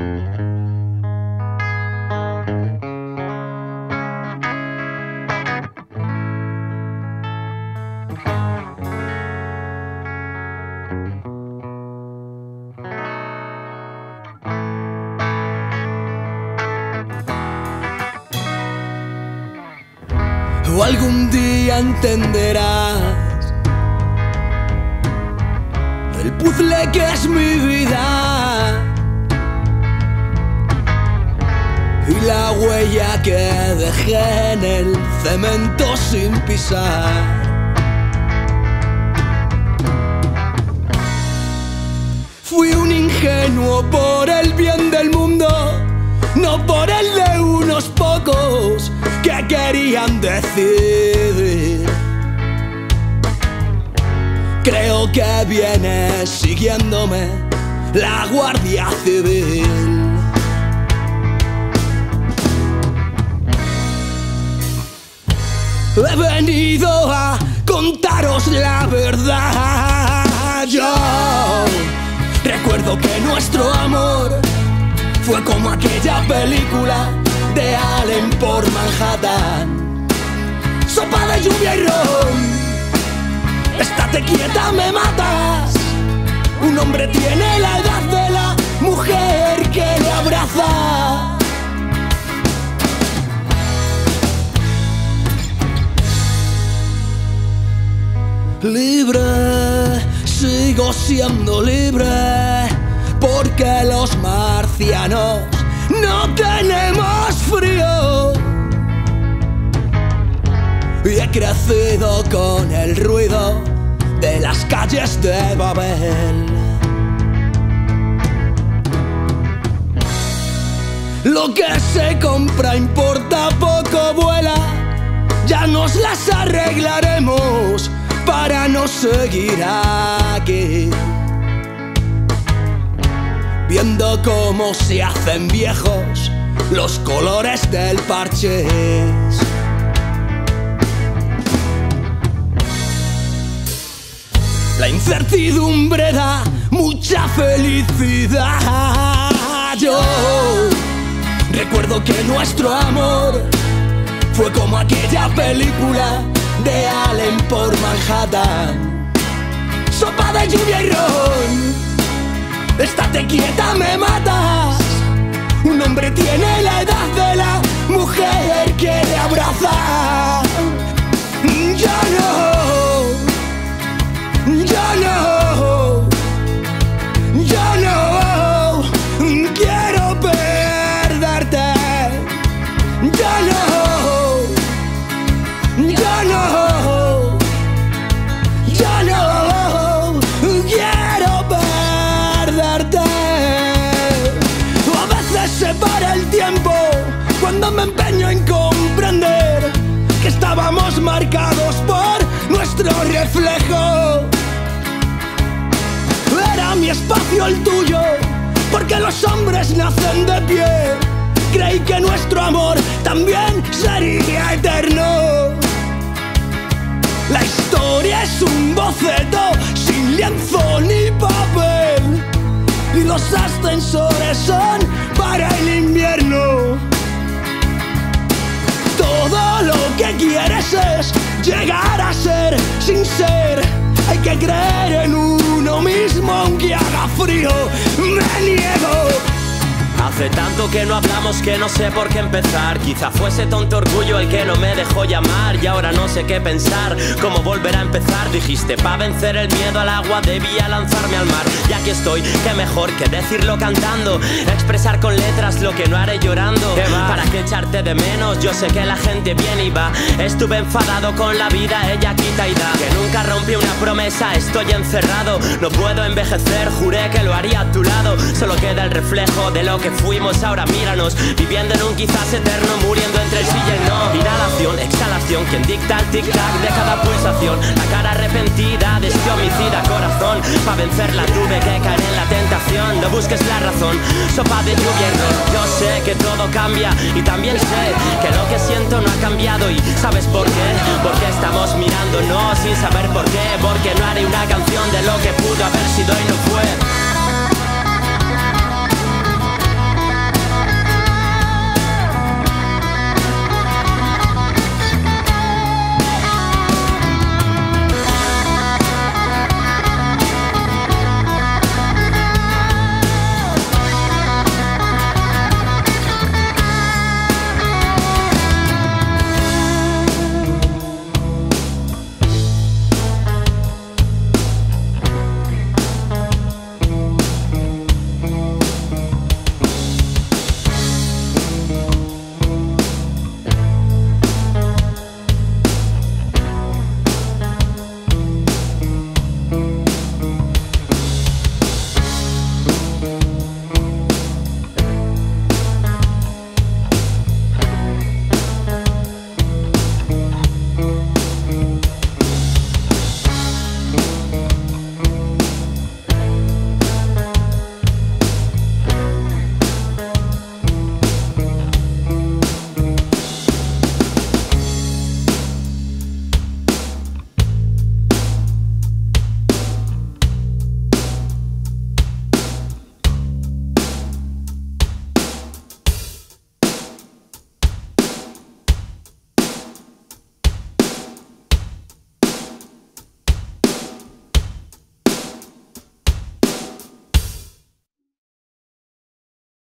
O algún día entenderás el puzzle que es mi vida y la huella que dejé en el cemento sin pisar. Fui un ingenuo por el bien del mundo, no por el de unos pocos que querían decidir. Creo que viene siguiéndome la Guardia Civil. He venido a contaros la verdad. Yo recuerdo que nuestro amor fue como aquella película de Allen por Manhattan. Sopa de lluvia y ron, estate quieta, me matas. Un hombre tiene la edad de la mujer que le abraza. Libre, sigo siendo libre, porque los marcianos no tenemos frío. Y he crecido con el ruido de las calles de Babel. Lo que se compra importa poco, vuela. Ya nos las arreglaremos para no seguir aquí, viendo cómo se hacen viejos los colores del parchís. La incertidumbre da mucha felicidad. Yo recuerdo que nuestro amor fue como aquella película de Allen por Manhattan. Sopa de lluvia y ron, estate quieta, me matas. Un hombre tiene la edad de la mujer que le abraza. Yo no quiero perderte. Yo no quiero perderte. A veces se para el tiempo cuando me empeño en comprender que estábamos marcados por nuestro reflejo. Era mi espacio el tuyo, porque los hombres nacen de pie. Creí que nuestro amor también sería eterno. La historia es un boceto sin lienzo ni papel, y los ascensores son para el invierno. Todo lo que quieres es llegar a ser sin ser. Hay que creer en uno mismo aunque haga frío. Me niego. Hace tanto que no hablamos que no sé por qué empezar. Quizá fuese tonto orgullo el que no me dejó llamar, y ahora no sé qué pensar, cómo volver a empezar. Dijiste, pa' vencer el miedo al agua debía lanzarme al mar. Y aquí estoy, qué mejor que decirlo cantando, expresar con letras lo que no haré llorando. ¿Para qué echarte de menos? Yo sé que la gente viene y va. Estuve enfadado con la vida, ella quita y da. Que nunca rompí una promesa, estoy encerrado. No puedo envejecer, juré que lo haría a tu lado. Solo queda el reflejo de lo que fuimos, ahora míranos, viviendo en un quizás eterno, muriendo entre el sí y el no. Inhalación, exhalación, quien dicta el tic-tac de cada pulsación. La cara arrepentida de este homicida corazón. Pa' vencerla tuve que caer en la tentación. No busques la razón, sopa de lluvia y ron. Yo sé que todo cambia y también sé que lo que siento no ha cambiado. ¿Y sabes por qué? Porque estamos mirándonos sin saber por qué. Porque no haré una canción de lo que pudo haber sido y no fue.